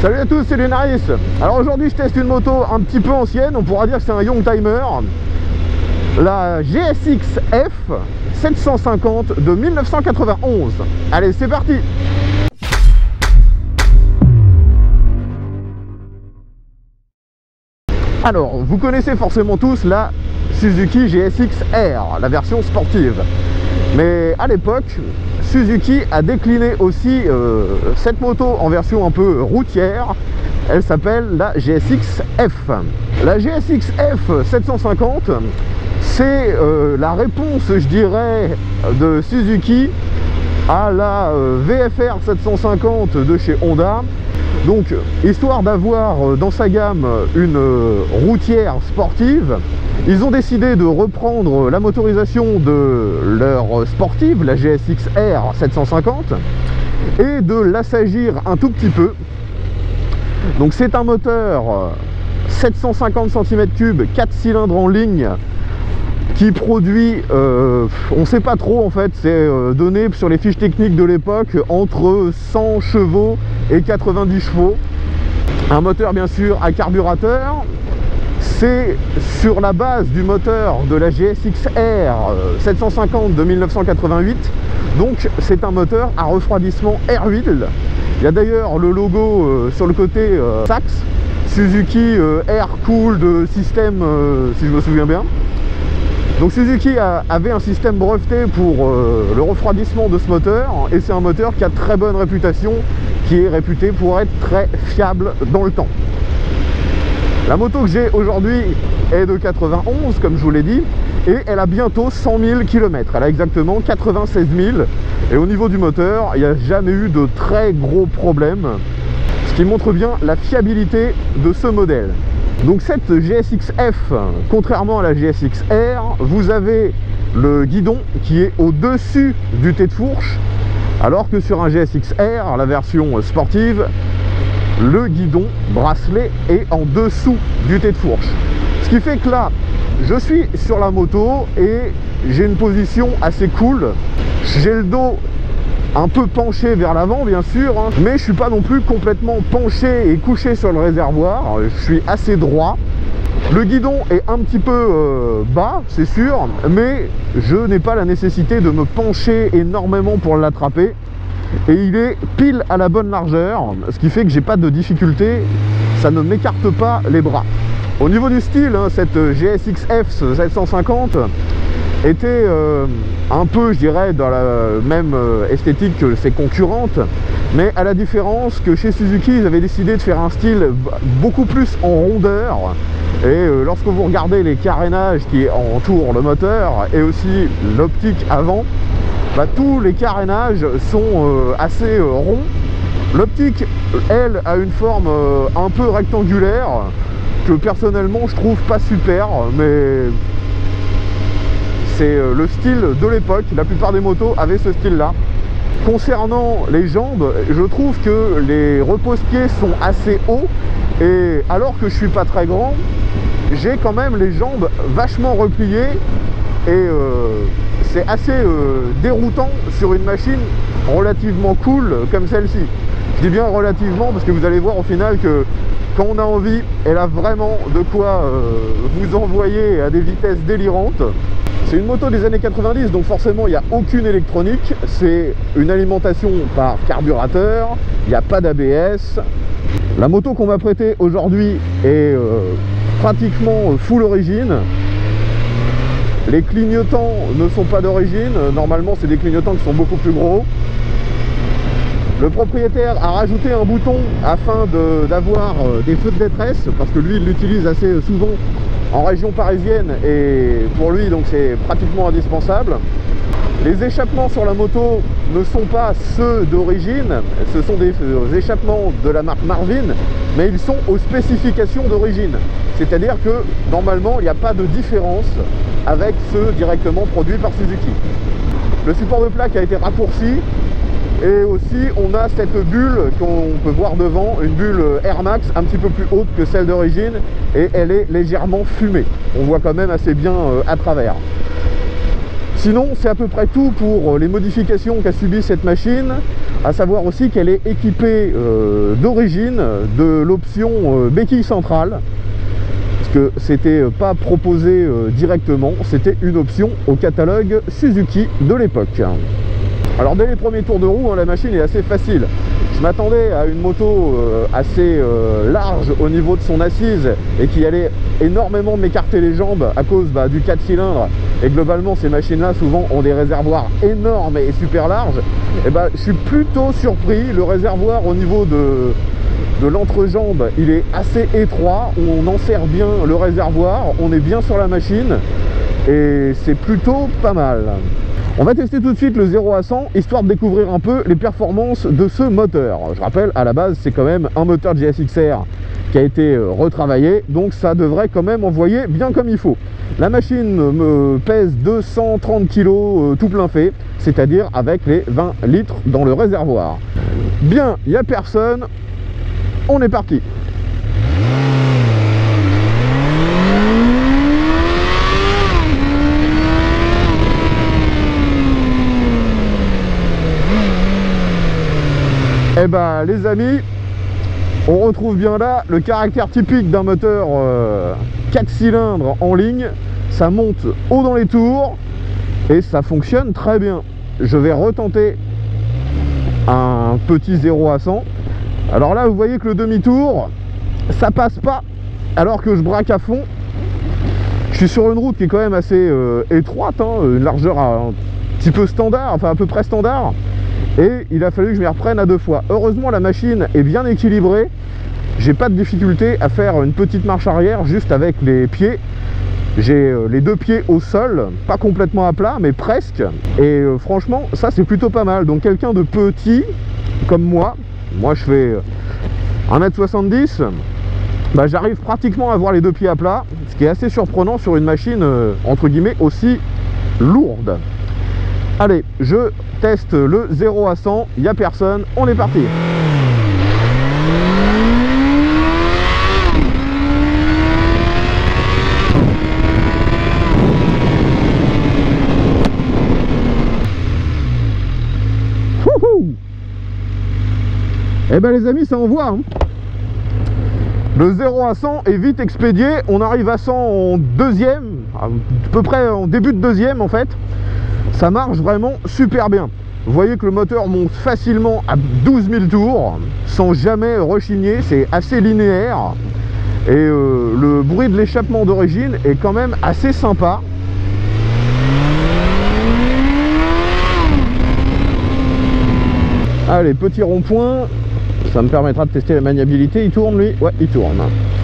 Salut à tous, c'est Lunaris. Alors aujourd'hui je teste une moto un petit peu ancienne, on pourra dire que c'est un young timer, la GSX F 750 de 1991. Allez, c'est parti. Alors, vous connaissez forcément tous la Suzuki GSX R, la version sportive. Mais à l'époque, Suzuki a décliné aussi cette moto en version un peu routière. Elle s'appelle la GSX F. La GSX F 750, c'est la réponse, je dirais, de Suzuki à la VFR 750 de chez Honda. Donc, histoire d'avoir dans sa gamme une routière sportive, ils ont décidé de reprendre la motorisation de leur sportive, la GSX R 750, et de l'assagir un tout petit peu. Donc c'est un moteur 750 cm3, 4 cylindres en ligne, qui produit, on ne sait pas trop en fait, c'est donné sur les fiches techniques de l'époque, entre 100 chevaux et 90 chevaux. Un moteur bien sûr à carburateur. C'est sur la base du moteur de la GSX R 750 de 1988. Donc c'est un moteur à refroidissement air huile. Il y a d'ailleurs le logo sur le côté Saxe, Suzuki Air Cooled System, si je me souviens bien. Donc Suzuki avait un système breveté pour le refroidissement de ce moteur, et c'est un moteur qui a très bonne réputation, qui est réputé pour être très fiable dans le temps. La moto que j'ai aujourd'hui est de 91, comme je vous l'ai dit, et elle a bientôt 100 000 km. Elle a exactement 96 000, et au niveau du moteur, il n'y a jamais eu de très gros problèmes, ce qui montre bien la fiabilité de ce modèle. Donc cette GSX F, contrairement à la GSX R, vous avez le guidon qui est au-dessus du T de fourche, alors que sur un GSX R, la version sportive, le guidon bracelet est en dessous du T de fourche. Ce qui fait que là, je suis sur la moto et j'ai une position assez cool. J'ai le dos un peu penché vers l'avant bien sûr, hein, mais je suis pas non plus complètement penché et couché sur le réservoir, je suis assez droit. Le guidon est un petit peu bas, c'est sûr, mais je n'ai pas la nécessité de me pencher énormément pour l'attraper, et il est pile à la bonne largeur, ce qui fait que j'ai pas de difficulté, ça ne m'écarte pas les bras. Au niveau du style, hein, cette GSX F 750 était un peu, je dirais, dans la même esthétique que ses concurrentes, mais à la différence que chez Suzuki, ils avaient décidé de faire un style beaucoup plus en rondeur, et lorsque vous regardez les carénages qui entourent le moteur, et aussi l'optique avant, bah, tous les carénages sont assez ronds. L'optique, elle, a une forme un peu rectangulaire, que personnellement je trouve pas super, mais c'est le style de l'époque. La plupart des motos avaient ce style là. Concernant les jambes, je trouve que les repose-pieds sont assez hauts, et alors que je suis pas très grand, j'ai quand même les jambes vachement repliées, et c'est assez déroutant sur une machine relativement cool comme celle-ci. Je dis bien relativement parce que vous allez voir au final que quand on a envie, elle a vraiment de quoi vous envoyer à des vitesses délirantes. C'est une moto des années 90, donc forcément il n'y a aucune électronique, c'est une alimentation par carburateur, il n'y a pas d'ABS. La moto qu'on m'a prêtée aujourd'hui est pratiquement full origine. Les clignotants ne sont pas d'origine, normalement c'est des clignotants qui sont beaucoup plus gros. Le propriétaire a rajouté un bouton afin d'avoir des feux de détresse, parce que lui il l'utilise assez souvent en région parisienne, et pour lui donc c'est pratiquement indispensable. Les échappements sur la moto ne sont pas ceux d'origine, ce sont des échappements de la marque Marvin, mais ils sont aux spécifications d'origine. C'est-à-dire que normalement il n'y a pas de différence avec ceux directement produits par Suzuki. Le support de plaque a été raccourci, et aussi on a cette bulle qu'on peut voir devant, une bulle Air Max un petit peu plus haute que celle d'origine, et elle est légèrement fumée. On voit quand même assez bien à travers. Sinon, c'est à peu près tout pour les modifications qu'a subi cette machine, à savoir aussi qu'elle est équipée d'origine de l'option béquille centrale, parce que c'était pas proposé directement, c'était une option au catalogue Suzuki de l'époque. Alors dès les premiers tours de roue, la machine est assez facile. Je m'attendais à une moto assez large au niveau de son assise et qui allait énormément m'écarter les jambes à cause du 4 cylindres. Et globalement, ces machines-là, souvent, ont des réservoirs énormes et super larges. Et je suis plutôt surpris. Le réservoir au niveau de l'entrejambe, il est assez étroit. On en sert bien le réservoir. On est bien sur la machine. Et c'est plutôt pas mal. On va tester tout de suite le 0 à 100, histoire de découvrir un peu les performances de ce moteur. Je rappelle, à la base, c'est quand même un moteur GSX-R qui a été retravaillé, donc ça devrait quand même envoyer bien comme il faut. La machine me pèse 230 kg tout plein fait, c'est-à-dire avec les 20 litres dans le réservoir. Bien, il n'y a personne, on est parti. Eh ben les amis, on retrouve bien là le caractère typique d'un moteur 4 cylindres en ligne. Ça monte haut dans les tours et ça fonctionne très bien. Je vais retenter un petit 0 à 100. Alors là vous voyez que le demi-tour ça passe pas alors que je braque à fond. Je suis sur une route qui est quand même assez étroite, une largeur un petit peu standard, enfin à peu près standard. Et il a fallu que je m'y reprenne à 2 fois. Heureusement la machine est bien équilibrée. J'ai pas de difficulté à faire une petite marche arrière juste avec les pieds. J'ai les 2 pieds au sol, pas complètement à plat mais presque. Et franchement ça c'est plutôt pas mal. Donc quelqu'un de petit comme moi je fais 1m70, j'arrive pratiquement à avoir les 2 pieds à plat. Ce qui est assez surprenant sur une machine entre guillemets aussi lourde. Allez, je teste le 0 à 100, il n'y a personne, on est parti. Eh ben les amis, ça envoie hein. Le 0 à 100 est vite expédié, on arrive à 100 en deuxième, à peu près en début de deuxième en fait. Ça marche vraiment super bien. Vous voyez que le moteur monte facilement à 12 000 tours sans jamais rechigner, c'est assez linéaire. Et le bruit de l'échappement d'origine est quand même assez sympa. Allez, petit rond-point, ça me permettra de tester la maniabilité. Il tourne lui? Ouais, il tourne.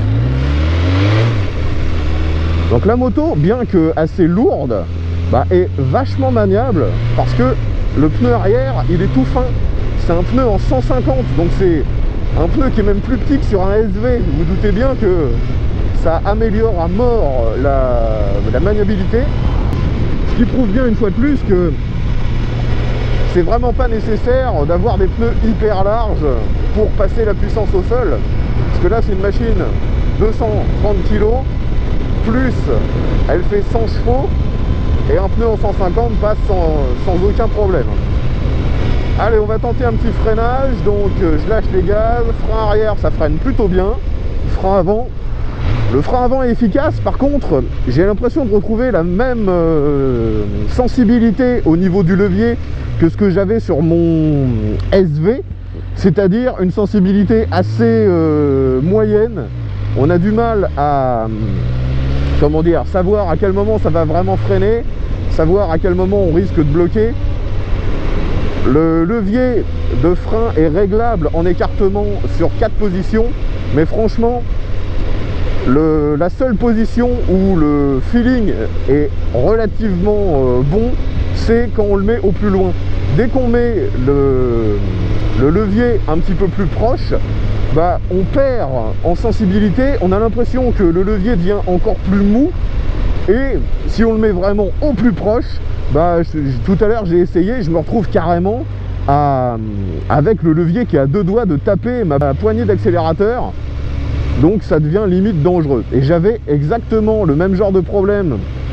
Donc la moto, bien que assez lourde, est vachement maniable parce que le pneu arrière il est tout fin. C'est un pneu en 150, donc c'est un pneu qui est même plus petit que sur un SV. Vous vous doutez bien que ça améliore à mort la maniabilité, ce qui prouve bien une fois de plus que c'est vraiment pas nécessaire d'avoir des pneus hyper larges pour passer la puissance au sol, parce que là c'est une machine 230 kg plus elle fait 100 chevaux et un pneu en 150 passe sans aucun problème. Allez, on va tenter un petit freinage, donc je lâche les gaz, frein arrière ça freine plutôt bien, frein avant, le frein avant est efficace. Par contre j'ai l'impression de retrouver la même sensibilité au niveau du levier que ce que j'avais sur mon SV, c'est-à-dire une sensibilité assez moyenne. On a du mal à savoir à quel moment ça va vraiment freiner, savoir à quel moment on risque de bloquer. Le levier de frein est réglable en écartement sur 4 positions, mais franchement la seule position où le feeling est relativement bon, c'est quand on le met au plus loin. Dès qu'on met le levier un petit peu plus proche, on perd en sensibilité, on a l'impression que le levier devient encore plus mou. Et si on le met vraiment au plus proche, tout à l'heure j'ai essayé, je me retrouve carrément avec le levier qui est à 2 doigts de taper ma poignée d'accélérateur. Donc ça devient limite dangereux. Et j'avais exactement le même genre de problème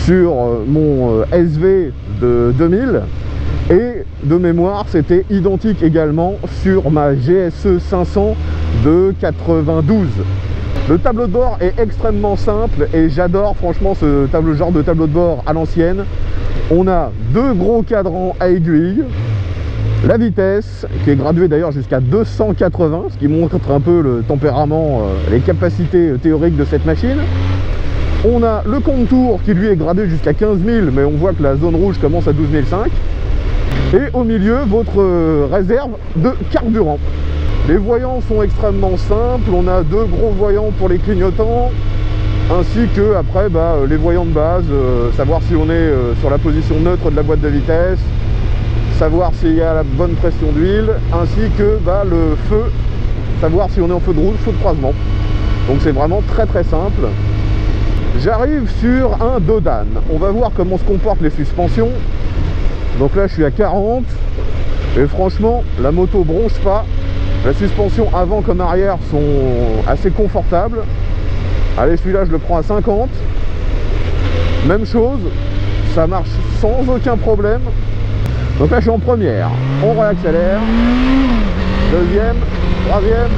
sur mon SV de 2000 et de mémoire c'était identique également sur ma GSE 500 de 92. Le tableau de bord est extrêmement simple et j'adore franchement ce genre de tableau de bord à l'ancienne. On a deux gros cadrans à aiguilles, la vitesse qui est graduée d'ailleurs jusqu'à 280, ce qui montre un peu le tempérament, les capacités théoriques de cette machine. On a le contour qui lui est gradé jusqu'à 15 000, mais on voit que la zone rouge commence à 12 500. Et au milieu, votre réserve de carburant. Les voyants sont extrêmement simples, on a deux gros voyants pour les clignotants, ainsi que après les voyants de base, savoir si on est sur la position neutre de la boîte de vitesse, savoir s'il y a la bonne pression d'huile, ainsi que le feu, savoir si on est en feu de route, feu de croisement. Donc c'est vraiment très très simple. J'arrive sur un Dodan, on va voir comment se comportent les suspensions. Donc là je suis à 40 et franchement la moto bronche pas. La suspension avant comme arrière sont assez confortables. Allez, celui-là je le prends à 50. Même chose, ça marche sans aucun problème. Donc là je suis en première, on réaccélère. Deuxième, troisième.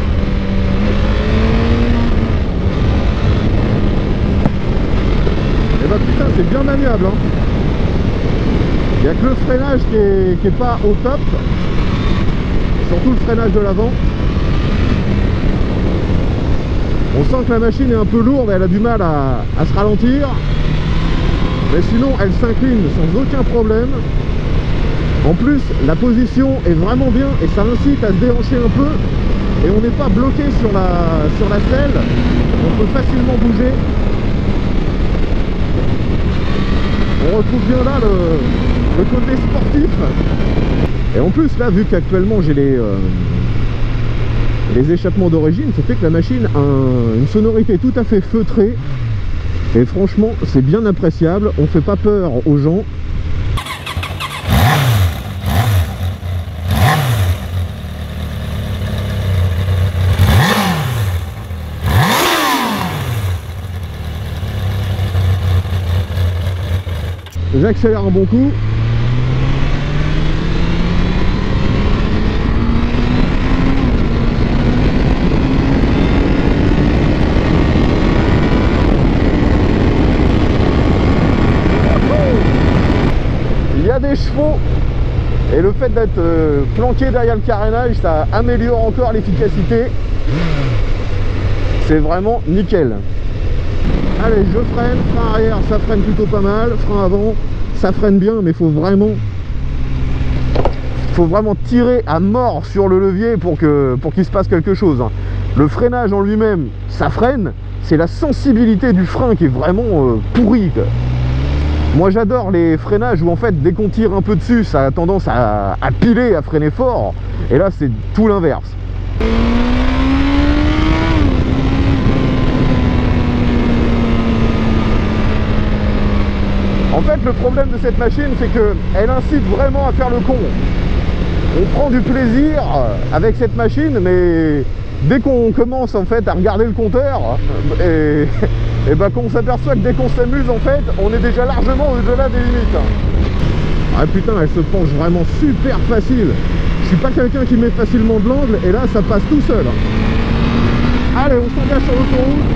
Et putain c'est bien maniable hein. Il n'y a que le freinage qui est pas au top. Surtout le freinage de l'avant. On sent que la machine est un peu lourde, elle a du mal à se ralentir. Mais sinon elle s'incline sans aucun problème. En plus la position est vraiment bien et ça incite à se déhancher un peu. Et on n'est pas bloqué sur la selle. On peut facilement bouger. On retrouve bien là le côté sportif. Et en plus là, vu qu'actuellement j'ai les échappements d'origine, ça fait que la machine a une sonorité tout à fait feutrée. Et franchement c'est bien appréciable, on fait pas peur aux gens. J'accélère un bon coup. Il y a des chevaux et le fait d'être planqué derrière le carénage, ça améliore encore l'efficacité. C'est vraiment nickel. Allez, je freine, frein arrière, ça freine plutôt pas mal, frein avant, ça freine bien, mais faut vraiment tirer à mort sur le levier pour qu'il se passe quelque chose. Le freinage en lui-même, ça freine, c'est la sensibilité du frein qui est vraiment pourrie. Moi j'adore les freinages où en fait dès qu'on tire un peu dessus, ça a tendance à piler, à freiner fort, et là c'est tout l'inverse. En fait, le problème de cette machine, c'est qu'elle incite vraiment à faire le con. On prend du plaisir avec cette machine, mais dès qu'on commence en fait à regarder le compteur, et qu'on s'aperçoit que dès qu'on s'amuse, en fait, on est déjà largement au-delà des limites. Ah putain, elle se penche vraiment super facile. Je suis pas quelqu'un qui met facilement de l'angle, et là, ça passe tout seul. Allez, on s'engage sur l'autoroute.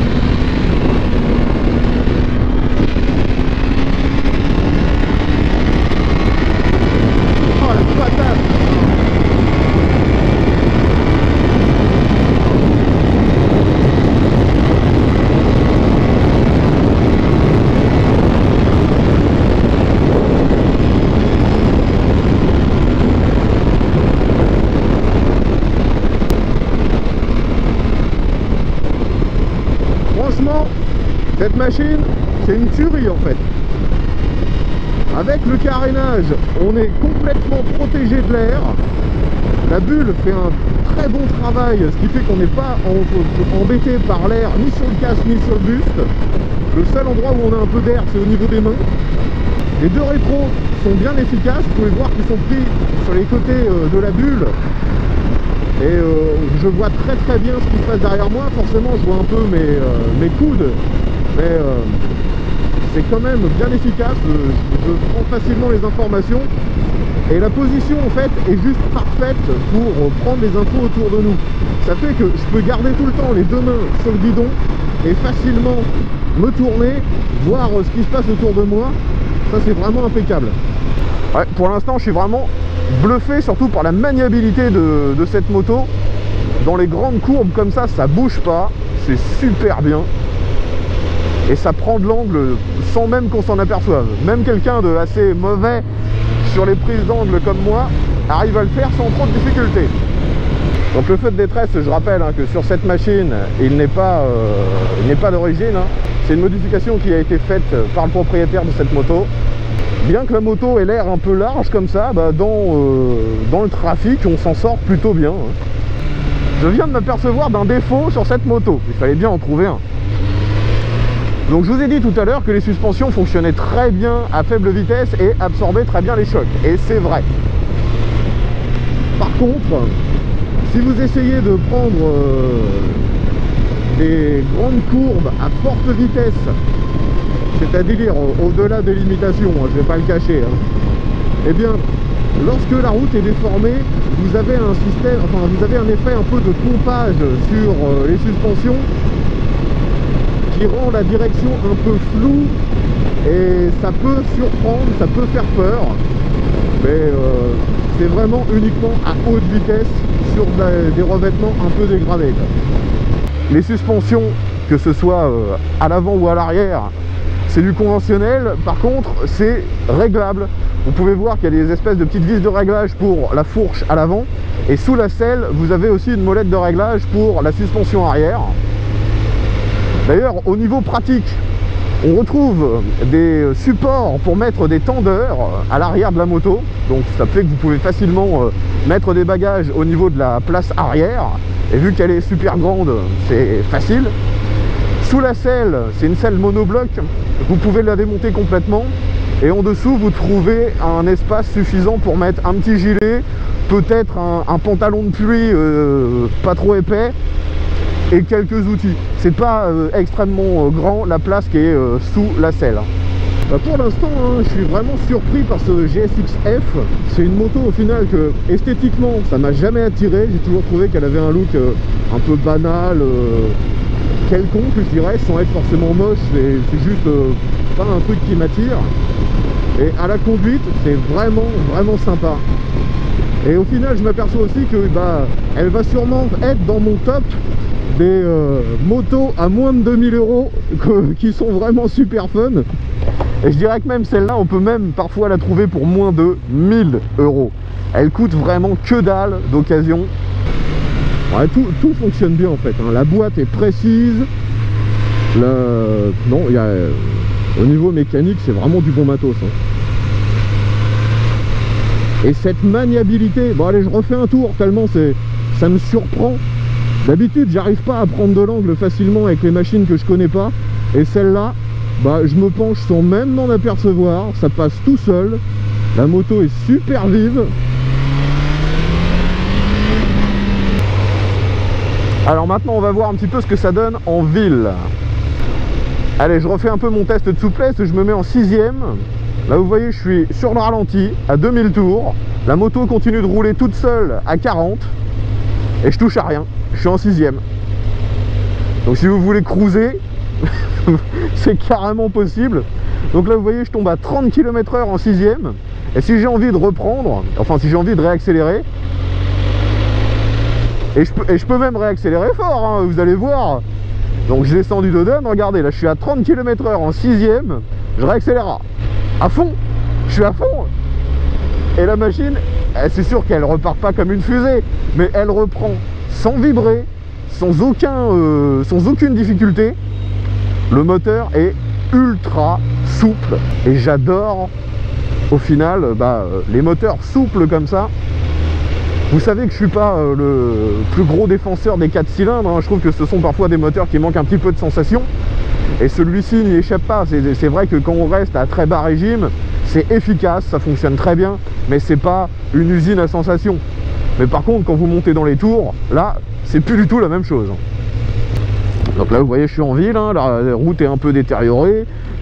Cette machine, c'est une tuerie en fait. Avec le carénage, on est complètement protégé de l'air. La bulle fait un très bon travail, ce qui fait qu'on n'est pas embêté par l'air ni sur le casque ni sur le buste. Le seul endroit où on a un peu d'air, c'est au niveau des mains. Les deux rétros sont bien efficaces, vous pouvez voir qu'ils sont pris sur les côtés de la bulle. Et je vois très bien ce qui se passe derrière moi. Forcément je vois un peu mes coudes, mais c'est quand même bien efficace, je prends facilement les informations et la position en fait est juste parfaite pour prendre les infos autour de nous. Ça fait que je peux garder tout le temps les deux mains sur le guidon et facilement me tourner, voir ce qui se passe autour de moi. Ça c'est vraiment impeccable. Ouais, pour l'instant je suis vraiment bluffé, surtout par la maniabilité de cette moto. Dans les grandes courbes comme ça bouge pas, c'est super bien. Et ça prend de l'angle sans même qu'on s'en aperçoive. Même quelqu'un de assez mauvais sur les prises d'angle comme moi arrive à le faire sans trop de difficulté. Donc le feu de détresse, je rappelle que sur cette machine, il n'est pas d'origine. C'est une modification qui a été faite par le propriétaire de cette moto. Bien que la moto ait l'air un peu large comme ça, dans le trafic, on s'en sort plutôt bien. Je viens de m'apercevoir d'un défaut sur cette moto. Il fallait bien en trouver un. Donc je vous ai dit tout à l'heure que les suspensions fonctionnaient très bien à faible vitesse et absorbaient très bien les chocs. Et c'est vrai. Par contre, si vous essayez de prendre des grandes courbes à forte vitesse, c'est-à-dire au-delà des limitations, je ne vais pas le cacher, eh bien, lorsque la route est déformée, vous avez un système, vous avez un effet un peu de pompage sur les suspensions qui rend la direction un peu floue et ça peut surprendre, ça peut faire peur, mais c'est vraiment uniquement à haute vitesse sur des revêtements un peu dégradés. Les suspensions, que ce soit à l'avant ou à l'arrière, c'est du conventionnel. Par contre, c'est réglable. Vous pouvez voir qu'il y a des espèces de petites vis de réglage pour la fourche à l'avant, et sous la selle, vous avez aussi une molette de réglage pour la suspension arrière. D'ailleurs, au niveau pratique, on retrouve des supports pour mettre des tendeurs à l'arrière de la moto. Donc ça fait que vous pouvez facilement mettre des bagages au niveau de la place arrière. Et vu qu'elle est super grande, c'est facile. Sous la selle, c'est une selle monobloc. Vous pouvez la démonter complètement. Et en dessous, vous trouvez un espace suffisant pour mettre un petit gilet, peut-être un pantalon de pluie pas trop épais, et quelques outils. C'est pas extrêmement grand la place qui est sous la selle. Pour l'instant, je suis vraiment surpris par ce GSX-F. C'est une moto au final que esthétiquement ça m'a jamais attiré. J'ai toujours trouvé qu'elle avait un look un peu banal, quelconque, je dirais, sans être forcément moche. C'est juste pas un truc qui m'attire. Et à la conduite, c'est vraiment sympa. Et au final, je m'aperçois aussi que elle va sûrement être dans mon top des motos à moins de 2000 € qui sont vraiment super fun. Et je dirais que même celle-là, on peut même parfois la trouver pour moins de 1000 €. Elle coûte vraiment que dalle d'occasion. Ouais, tout fonctionne bien en fait. La boîte est précise. Non, au niveau mécanique, c'est vraiment du bon matos. Et cette maniabilité, bon allez, je refais un tour tellement ça me surprend. D'habitude, j'arrive pas à prendre de l'angle facilement avec les machines que je connais pas. Et celle-là, je me penche sans même m'en apercevoir. Ça passe tout seul. La moto est super vive. Alors maintenant, on va voir un petit peu ce que ça donne en ville. Allez, je refais un peu mon test de souplesse. Je me mets en 6e. Là, vous voyez, je suis sur le ralenti à 2000 tours. La moto continue de rouler toute seule à 40. Et je touche à rien. Je suis en 6e. Donc si vous voulez cruiser, c'est carrément possible. Donc là, vous voyez, je tombe à 30 km/h en 6e. Et si j'ai envie de reprendre, enfin si j'ai envie de réaccélérer, et je peux même réaccélérer fort, vous allez voir. Donc j'ai descendu de donne, regardez, là je suis à 30 km/h en 6e, je réaccélère à fond, je suis à fond. Et la machine, c'est sûr qu'elle repart pas comme une fusée, mais elle reprend sans vibrer, sans aucune difficulté. Le moteur est ultra souple et j'adore au final les moteurs souples comme ça. Vous savez que je suis pas le plus gros défenseur des 4 cylindres, je trouve que ce sont parfois des moteurs qui manquent un petit peu de sensation. Et celui-ci n'y échappe pas. C'est vrai que quand on reste à très bas régime, c'est efficace, ça fonctionne très bien, mais c'est pas une usine à sensation. Mais par contre, quand vous montez dans les tours, là, c'est plus du tout la même chose. Donc là, vous voyez, je suis en ville, la route est un peu détériorée,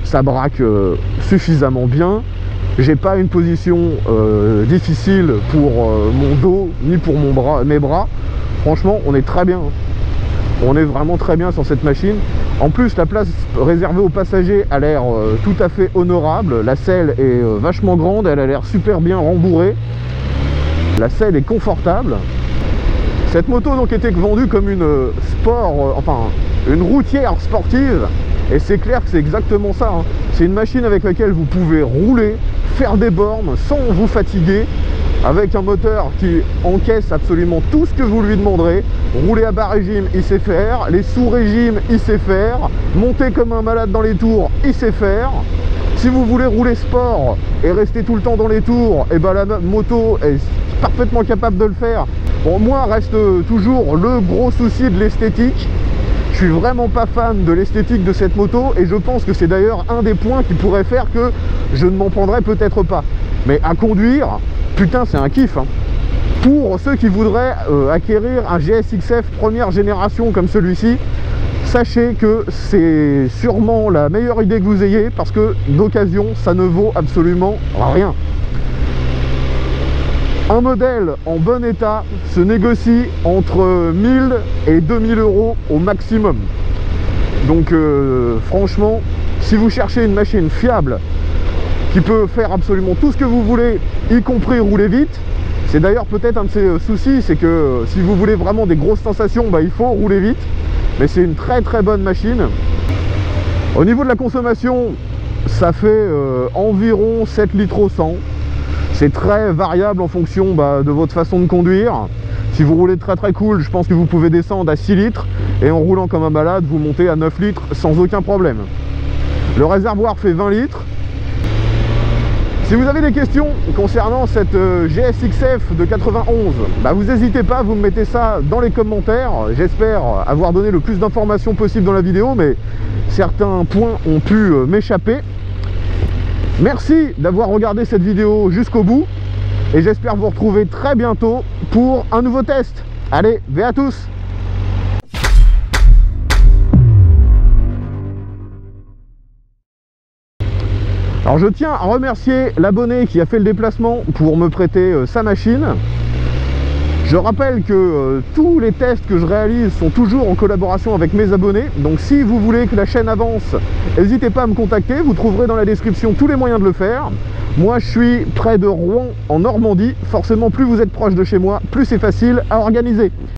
ça braque suffisamment bien. J'ai pas une position difficile pour mon dos ni pour mes bras. Franchement, on est très bien. On est vraiment très bien sur cette machine. En plus, la place réservée aux passagers a l'air tout à fait honorable. La selle est vachement grande, elle a l'air super bien rembourrée. La selle est confortable. Cette moto donc était vendue comme une une routière sportive. Et c'est clair que c'est exactement ça, hein. C'est une machine avec laquelle vous pouvez rouler, faire des bornes sans vous fatiguer, avec un moteur qui encaisse absolument tout ce que vous lui demanderez. Rouler à bas régime, il sait faire. Les sous-régimes, il sait faire. Monter comme un malade dans les tours, il sait faire. Si vous voulez rouler sport et rester tout le temps dans les tours, et ben la moto est parfaitement capable de le faire. Bon, moi reste toujours le gros souci de l'esthétique. Je suis vraiment pas fan de l'esthétique de cette moto et je pense que c'est d'ailleurs un des points qui pourrait faire que je ne m'en prendrais peut-être pas. Mais à conduire, putain, c'est un kiff, hein. Pour ceux qui voudraient acquérir un GSX-F première génération comme celui-ci, sachez que c'est sûrement la meilleure idée que vous ayez parce que d'occasion, ça ne vaut absolument rien. Un modèle en bon état se négocie entre 1000 et 2000 euros au maximum. Donc franchement, si vous cherchez une machine fiable qui peut faire absolument tout ce que vous voulez, y compris rouler vite, c'est d'ailleurs peut-être un de ses soucis, c'est que si vous voulez vraiment des grosses sensations, bah, il faut rouler vite. Mais c'est une très très bonne machine. Au niveau de la consommation, ça fait environ 7 litres au 100. C'est très variable en fonction de votre façon de conduire. Si vous roulez très très cool, je pense que vous pouvez descendre à 6 litres. Et en roulant comme un malade, vous montez à 9 litres sans aucun problème. Le réservoir fait 20 litres. Si vous avez des questions concernant cette GSX-F de 91, vous n'hésitez pas, vous me mettez ça dans les commentaires. J'espère avoir donné le plus d'informations possible dans la vidéo, mais certains points ont pu m'échapper. Merci d'avoir regardé cette vidéo jusqu'au bout et j'espère vous retrouver très bientôt pour un nouveau test. Allez, ve à tous! Alors je tiens à remercier l'abonné qui a fait le déplacement pour me prêter sa machine. Je rappelle que tous les tests que je réalise sont toujours en collaboration avec mes abonnés. Donc si vous voulez que la chaîne avance, n'hésitez pas à me contacter. Vous trouverez dans la description tous les moyens de le faire. Moi je suis près de Rouen en Normandie. Forcément plus vous êtes proche de chez moi, plus c'est facile à organiser.